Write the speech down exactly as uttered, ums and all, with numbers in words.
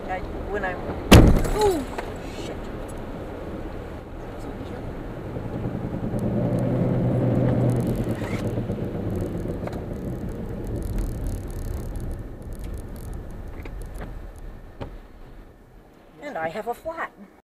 I, when I'm... Oh, shit. And I have a flat.